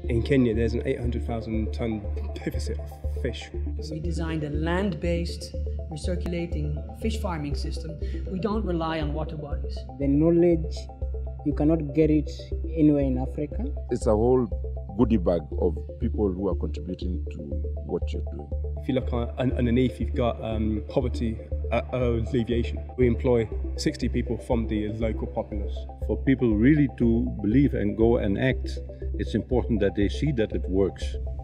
In Kenya, there's an 800,000 ton deficit of fish. We designed a land-based recirculating fish farming system. We don't rely on water bodies. The knowledge, you cannot get it anywhere in Africa. It's a whole goodie bag of people who are contributing to what you're doing. If you look underneath, you've got poverty alleviation. We employ 60 people from the local populace. For people really to believe and go and act, it's important that they see that it works.